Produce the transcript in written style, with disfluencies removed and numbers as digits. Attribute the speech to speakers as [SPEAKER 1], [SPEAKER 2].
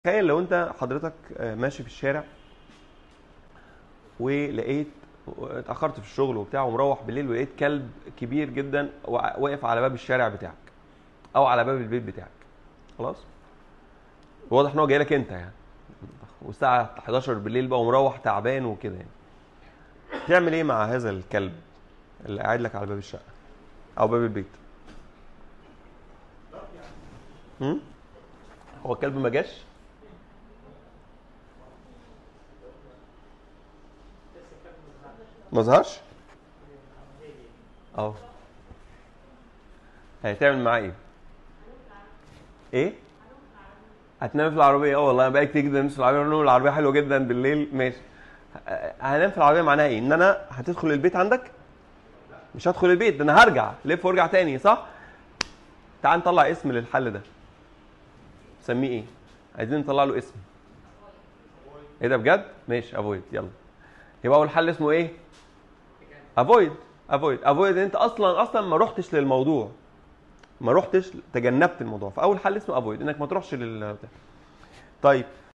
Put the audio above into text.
[SPEAKER 1] تخيل لو انت حضرتك ماشي في الشارع ولقيت اتاخرت في الشغل وبتاع ومروح بالليل ولقيت كلب كبير جدا واقف على باب الشارع بتاعك او على باب البيت بتاعك. خلاص، واضح ان هو جاي لك انت يعني، والساعه 11 بالليل بقى ومروح تعبان وكده يعني. تعمل ايه مع هذا الكلب اللي قاعد لك على باب الشقه او باب البيت؟ هو الكلب ما جاش؟ ما ظهرش؟ اه، هتعمل معاه ايه؟ ايه؟ هتنام في العربيه؟ اه والله انا بقى كتير جدا نمشي في العربيه، نقول العربيه حلوه جدا بالليل، ماشي. هنام في العربيه معناها ايه؟ ان انا هتدخل البيت عندك؟ مش هدخل البيت، ده انا هرجع لف وارجع تاني، صح؟ تعال نطلع اسم للحل ده. نسميه ايه؟ عايزين نطلع له اسم. ايه ده بجد؟ ماشي، افويد. يلا، يبقى اول حل اسمه ايه؟ افويد. افويد ان انت اصلا ما رحتش للموضوع، ما رحتش، تجنبت الموضوع. فاول حل اسمه افويد، انك ما تروحش طيب